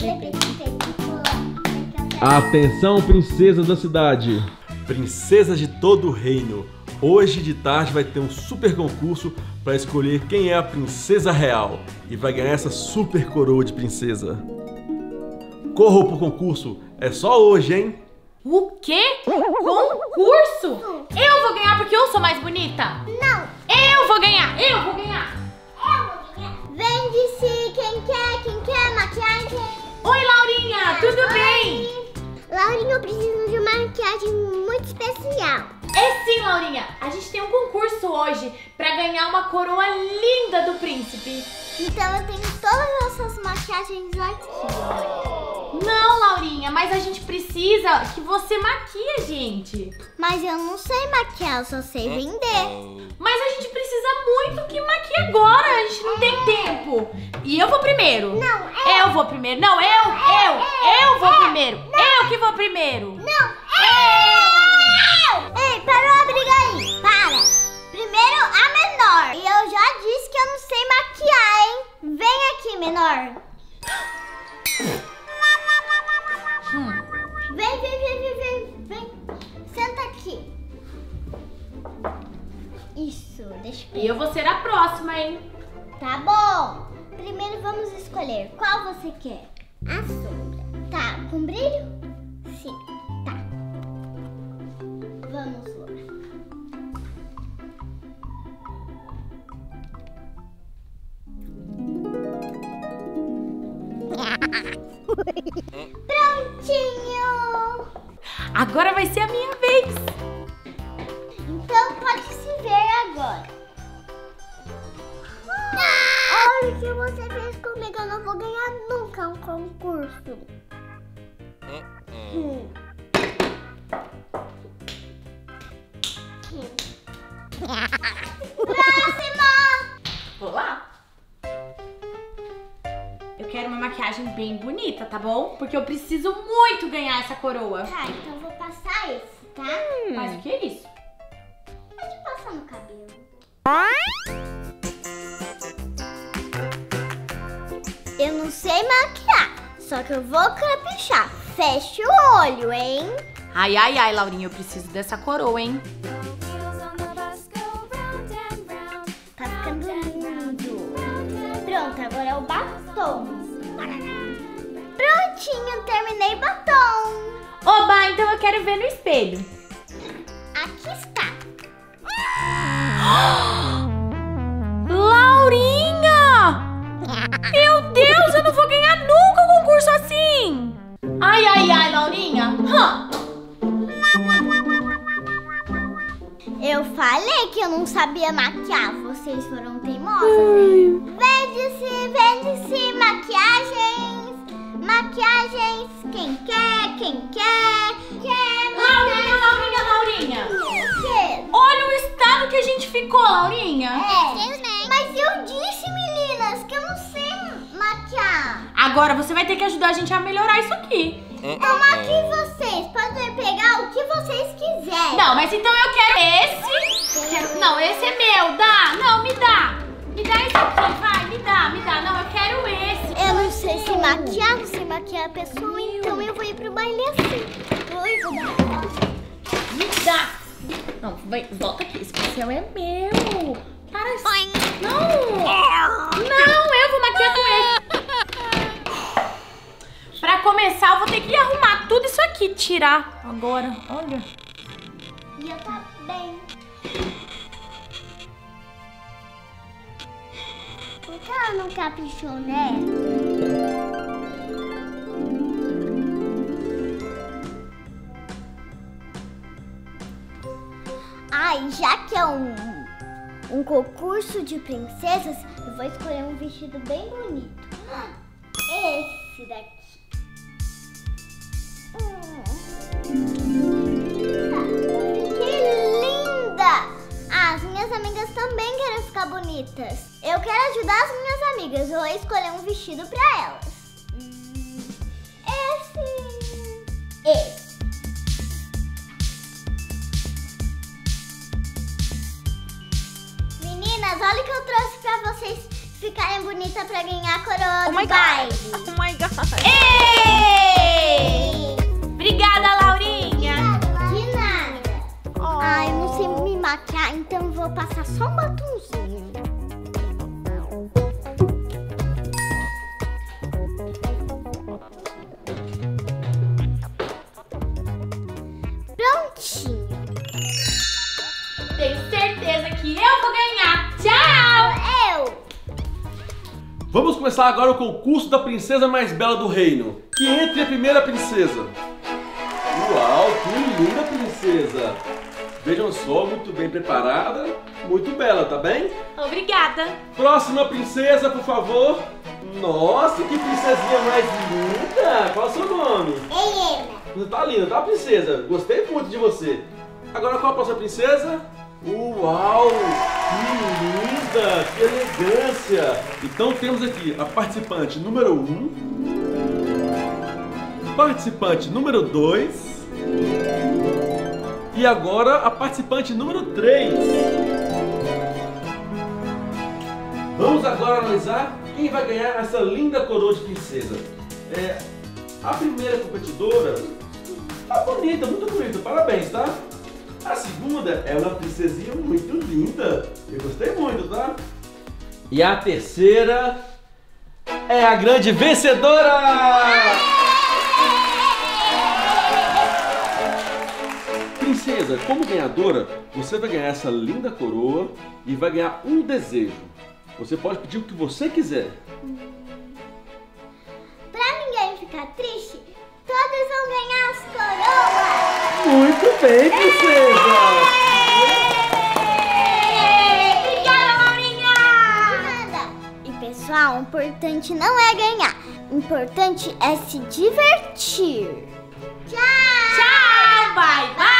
Atenção, princesas da cidade. Princesas de todo o reino. Hoje de tarde vai ter um super concurso para escolher quem é a princesa real e vai ganhar essa super coroa de princesa. Corram pro concurso, é só hoje, hein? O quê? Concurso? Eu vou ganhar porque eu sou mais bonita? Não. Eu vou ganhar, eu vou ganhar. Vende-se quem quer maquiagem. Oi, Laurinha, tudo bem? Laurinha, eu preciso de uma maquiagem muito especial. É sim, Laurinha. A gente tem um concurso hoje pra ganhar uma coroa linda do príncipe. Então eu tenho todas essas maquiagens aqui. Não, Laurinha, mas a gente precisa que você maquie a gente. Mas eu não sei maquiar, eu só sei vender. Mas a gente precisa muito que maquie agora, a gente não tem tempo. E eu vou primeiro. Não, eu vou primeiro. Não, eu vou primeiro. Eu que vou primeiro. Não, Ei, parou a briga aí. Para. Primeiro a menor. E eu já disse que eu não sei maquiar, hein? Vem aqui, menor. Vem. Senta aqui. Isso, deixa eu ver. E eu vou ser a próxima, hein? Tá bom. Primeiro vamos escolher qual você quer. A sombra. Tá com brilho? Sim, tá. Vamos lá. Prontinho! Agora vai ser a minha vez. Então pode se ver agora. Olha o que você fez comigo, eu não vou ganhar nunca um concurso. Próxima! Vou lá. Eu quero uma maquiagem bem bonita, tá bom? Porque eu preciso muito ganhar essa coroa. Tá, então eu vou passar esse, tá? Mas o que é isso? Pode passar no cabelo. Eu não sei maquiar, só que eu vou caprichar. Fecha o olho, hein? Ai, Laurinha, eu preciso dessa coroa, hein? Tá ficando lindo. Pronto, agora é o batom. Prontinho, terminei o batom. Oba, então eu quero ver no espelho. Aqui está. Laurinha! Meu Deus, eu não vou ganhar nunca um concurso assim! Ai, Laurinha! Eu falei que eu não sabia maquiar, vocês foram teimosas. Vende-se maquiagens, quem quer. Laurinha! O quê? Olha o estado que a gente ficou, Laurinha! Mas eu disse, meninas, que eu não sei maquiar. Agora você vai ter que ajudar a gente a melhorar isso aqui. Eu maquio vocês, podem pegar o que vocês quiserem. Não, mas então eu quero esse. Não, esse é meu, dá. Não, me dá. Me dá esse aqui, vai, me dá. Não, eu quero esse. Eu não sei se maquiar, não sei maquiar a pessoa, então eu vou ir pro baile assim. Me dá. Não, vai, volta aqui, esse pincel é meu. Para assim. Não, eu vou maquiar com esse. Pra começar, eu vou ter que arrumar tudo isso aqui, tirar agora, olha. E eu também. Por que ela não caprichou, né? Ai, já que é um concurso de princesas, eu vou escolher um vestido bem bonito. Esse daqui. Que linda! As minhas amigas também querem ficar bonitas. Eu quero ajudar as minhas amigas. Eu vou escolher um vestido pra elas. Esse. Meninas, olha o que eu trouxe pra vocês ficarem bonitas pra ganhar a coroa do baile. Oh my god! Vamos começar agora o concurso da princesa mais bela do reino. Que entre a primeira princesa. Uau, que linda princesa. Vejam só, muito bem preparada, muito bela, tá bem? Obrigada. Próxima princesa, por favor. Nossa, que princesinha mais linda. Qual é o seu nome? Helena. Você tá linda, tá, princesa? Gostei muito de você. Agora qual a próxima princesa? Uau, que linda, que elegância. Então temos aqui a participante número 1, participante número 2 e agora a participante número 3. Vamos agora analisar quem vai ganhar essa linda coroa de princesa. A primeira competidora tá bonita, muito bonita, parabéns, tá? A segunda é uma princesinha muito linda, eu gostei muito, tá? E a terceira é a grande vencedora! Princesa, como ganhadora, você vai ganhar essa linda coroa e vai ganhar um desejo. Você pode pedir o que você quiser. Pra ninguém ficar triste, todos vão ganhar as coroas. Muito bem, princesa! Obrigada, Laurinha! Nada. E pessoal, o importante não é ganhar, o importante é se divertir. Tchau! Tchau! Bye, bye!